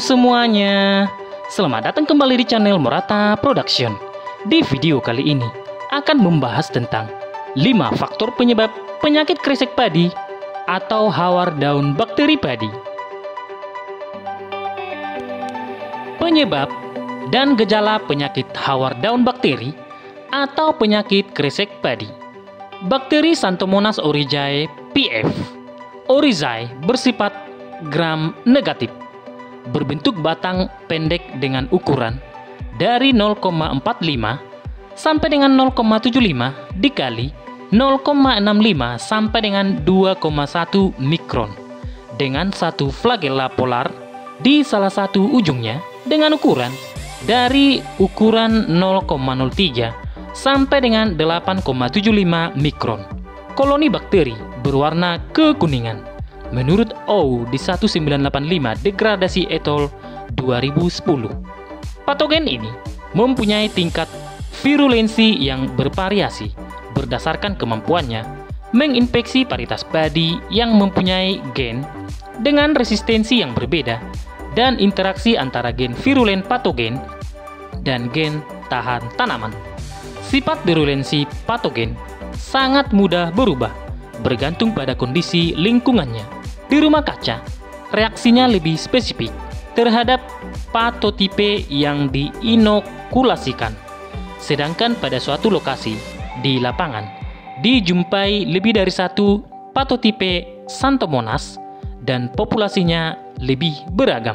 semuanya, selamat datang kembali di channel Morata Production. Di video kali ini akan membahas tentang 5 faktor penyebab penyakit kresek padi atau hawar daun bakteri padi. Penyebab dan gejala penyakit hawar daun bakteri atau penyakit kresek padi. Bakteri Xanthomonas oryzae PF. Oryzae bersifat gram negatif, berbentuk batang pendek dengan ukuran dari 0,45 sampai dengan 0,75 dikali 0,65 sampai dengan 2,1 mikron dengan satu flagella polar di salah satu ujungnya dengan ukuran dari ukuran 0,03 sampai dengan 8,75 mikron. Koloni bakteri berwarna kekuningan. Menurut O di 1985 degradasi et al. 2010. Patogen ini mempunyai tingkat virulensi yang bervariasi berdasarkan kemampuannya menginfeksi varietas padi yang mempunyai gen dengan resistensi yang berbeda dan interaksi antara gen virulen patogen dan gen tahan tanaman. Sifat virulensi patogen sangat mudah berubah bergantung pada kondisi lingkungannya. Di rumah kaca, reaksinya lebih spesifik terhadap patotipe yang diinokulasikan. Sedangkan pada suatu lokasi di lapangan, dijumpai lebih dari satu patotipe Xanthomonas dan populasinya lebih beragam.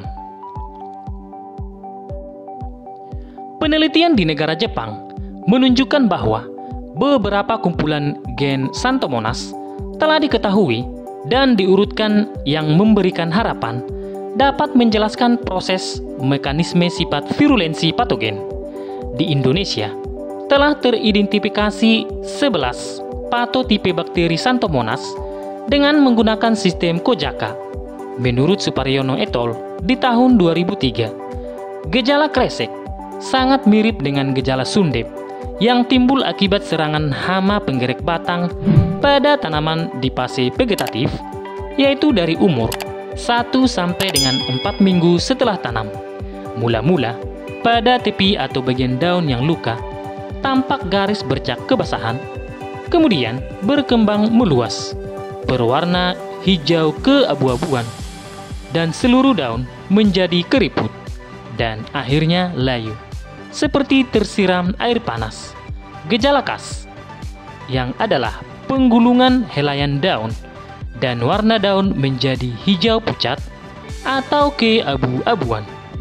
Penelitian di negara Jepang menunjukkan bahwa beberapa kumpulan gen Xanthomonas telah diketahui dan diurutkan yang memberikan harapan dapat menjelaskan proses mekanisme sifat virulensi patogen. Di Indonesia, telah teridentifikasi 11 patotipe bakteri Xanthomonas dengan menggunakan sistem Kojaka. Menurut Suparyono et al. Di tahun 2003, gejala kresek sangat mirip dengan gejala sundep yang timbul akibat serangan hama penggerek batang pada tanaman di fase vegetatif, yaitu dari umur 1 sampai dengan 4 minggu setelah tanam. Mula-mula, pada tepi atau bagian daun yang luka, tampak garis bercak kebasahan, kemudian berkembang meluas, berwarna hijau keabu-abuan, dan seluruh daun menjadi keriput, dan akhirnya layu, seperti tersiram air panas. Gejala khas yang adalah penggulungan helaian daun dan warna daun menjadi hijau pucat atau keabu-abuan.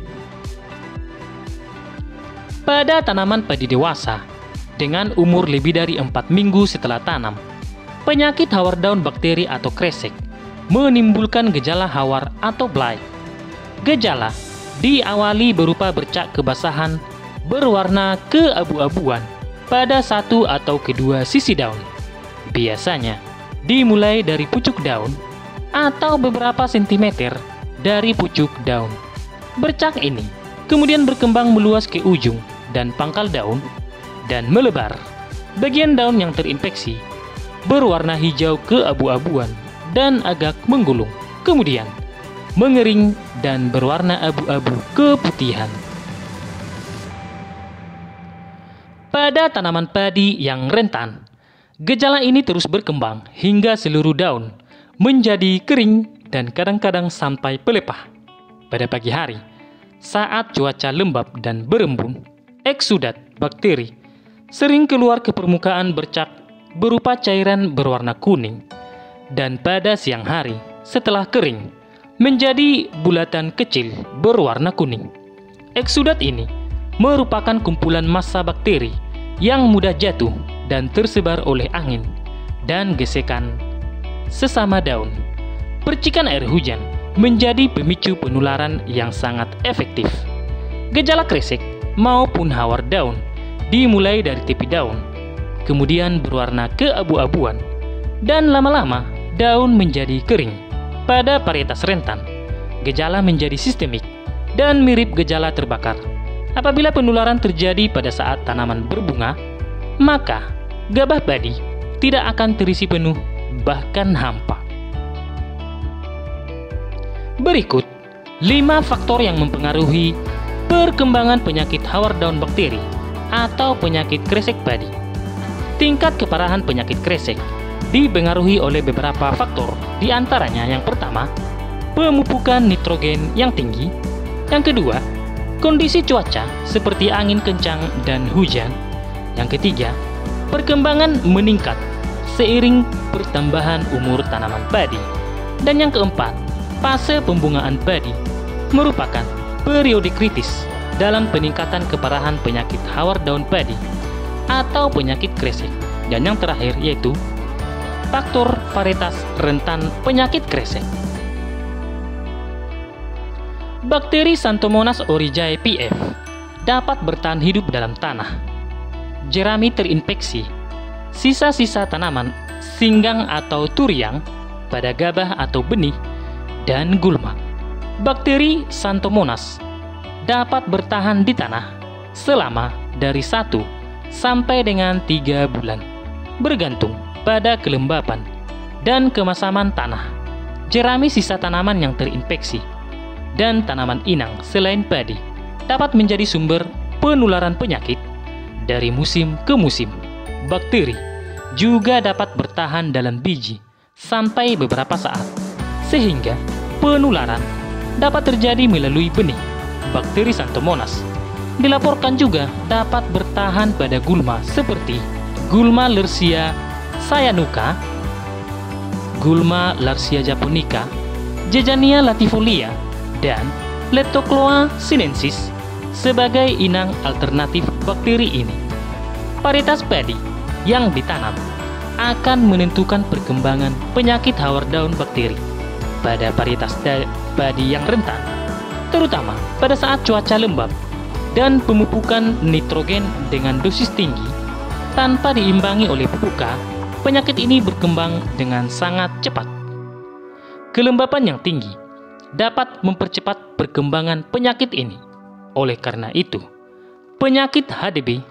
Pada tanaman padi dewasa dengan umur lebih dari 4 minggu setelah tanam, penyakit hawar daun bakteri atau kresek menimbulkan gejala hawar atau blight. Gejala diawali berupa bercak kebasahan berwarna keabu-abuan pada satu atau kedua sisi daun. Biasanya dimulai dari pucuk daun atau beberapa sentimeter dari pucuk daun. Bercak ini kemudian berkembang meluas ke ujung dan pangkal daun dan melebar. Bagian daun yang terinfeksi berwarna hijau keabu-abuan dan agak menggulung, kemudian mengering dan berwarna abu-abu keputihan. Pada tanaman padi yang rentan, gejala ini terus berkembang hingga seluruh daun menjadi kering dan kadang-kadang sampai pelepah. Pada pagi hari, saat cuaca lembab dan berembun, eksudat bakteri sering keluar ke permukaan bercak berupa cairan berwarna kuning, dan pada siang hari setelah kering menjadi bulatan kecil berwarna kuning. Eksudat ini merupakan kumpulan massa bakteri yang mudah jatuh dan tersebar oleh angin dan gesekan sesama daun. Percikan air hujan menjadi pemicu penularan yang sangat efektif. Gejala kresek maupun hawar daun dimulai dari tepi daun, kemudian berwarna keabu-abuan, dan lama-lama daun menjadi kering. Pada varietas rentan, gejala menjadi sistemik dan mirip gejala terbakar. Apabila penularan terjadi pada saat tanaman berbunga, maka gabah padi tidak akan terisi penuh, bahkan hampa. Berikut 5 faktor yang mempengaruhi perkembangan penyakit haward-down bakteri atau penyakit kresek padi. Tingkat keparahan penyakit kresek dipengaruhi oleh beberapa faktor, di antaranya yang pertama, pemupukan nitrogen yang tinggi. Yang kedua, kondisi cuaca seperti angin kencang dan hujan. Yang ketiga, perkembangan meningkat seiring pertambahan umur tanaman padi. Dan yang keempat, fase pembungaan padi merupakan periode kritis dalam peningkatan keparahan penyakit haward-down padi atau penyakit kresek. Dan yang terakhir yaitu faktor varietas rentan penyakit kresek. Bakteri Xanthomonas oryzae PF dapat bertahan hidup dalam tanah. Jerami terinfeksi sisa-sisa tanaman singgang atau turiang pada gabah atau benih dan gulma. Bakteri Xanthomonas dapat bertahan di tanah selama dari 1 sampai dengan 3 bulan, bergantung pada kelembapan dan kemasaman tanah, jerami sisa tanaman yang terinfeksi, dan tanaman inang selain padi dapat menjadi sumber penularan penyakit dari musim ke musim. Bakteri juga dapat bertahan dalam biji sampai beberapa saat, sehingga penularan dapat terjadi melalui benih. Bakteri Xanthomonas dilaporkan juga dapat bertahan pada gulma seperti gulma Liersia cyanuca, gulma Liersia japonica, Jejania latifolia, dan Leptocloa sinensis sebagai inang alternatif bakteri ini. Varietas padi yang ditanam akan menentukan perkembangan penyakit haward-down bakteri pada varietas padi yang rentan, terutama pada saat cuaca lembab dan pemupukan nitrogen dengan dosis tinggi tanpa diimbangi oleh pupuk. Penyakit ini berkembang dengan sangat cepat. Kelembapan yang tinggi dapat mempercepat perkembangan penyakit ini. Oleh karena itu, penyakit HDB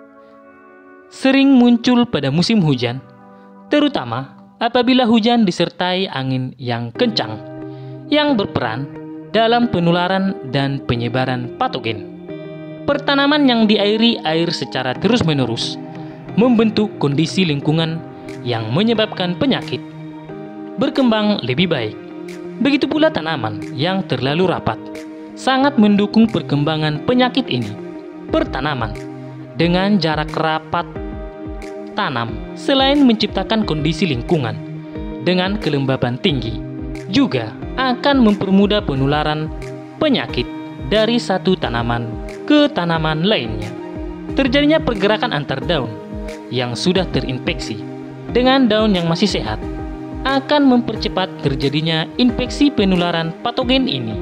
sering muncul pada musim hujan, terutama apabila hujan disertai angin yang kencang yang berperan dalam penularan dan penyebaran patogen. Pertanaman yang diairi air secara terus-menerus membentuk kondisi lingkungan yang menyebabkan penyakit berkembang lebih baik. Begitu pula tanaman yang terlalu rapat sangat mendukung perkembangan penyakit ini. Pertanaman dengan jarak rapat tanam selain menciptakan kondisi lingkungan dengan kelembapan tinggi, juga akan mempermudah penularan penyakit dari satu tanaman ke tanaman lainnya. Terjadinya pergerakan antar daun yang sudah terinfeksi dengan daun yang masih sehat akan mempercepat terjadinya infeksi penularan patogen ini.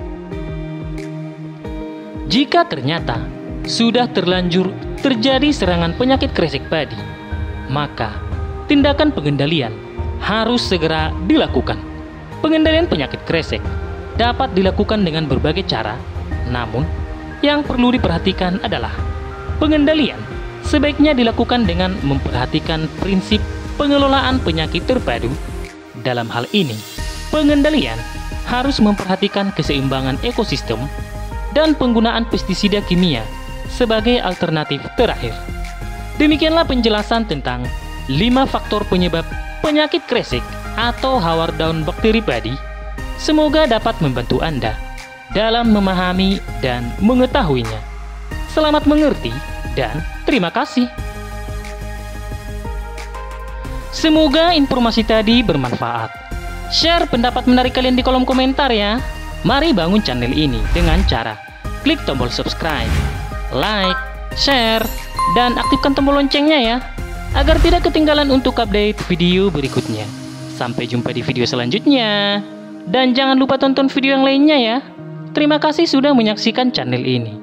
Jika ternyata sudah terlanjur terjadi serangan penyakit kresek padi, maka tindakan pengendalian harus segera dilakukan. Pengendalian penyakit kresek dapat dilakukan dengan berbagai cara, namun yang perlu diperhatikan adalah pengendalian sebaiknya dilakukan dengan memperhatikan prinsip pengelolaan penyakit terpadu. Dalam hal ini, pengendalian harus memperhatikan keseimbangan ekosistem dan penggunaan pestisida kimia sebagai alternatif terakhir. Demikianlah penjelasan tentang 5 faktor penyebab penyakit kresek atau haward-down bakteri padi. Semoga dapat membantu Anda dalam memahami dan mengetahuinya. Selamat mengerti dan terima kasih. Semoga informasi tadi bermanfaat. Share pendapat menarik kalian di kolom komentar ya. Mari bangun channel ini dengan cara klik tombol subscribe, like, share, dan aktifkan tombol loncengnya ya, agar tidak ketinggalan untuk update video berikutnya. Sampai jumpa di video selanjutnya. Dan jangan lupa tonton video yang lainnya ya. Terima kasih sudah menyaksikan channel ini.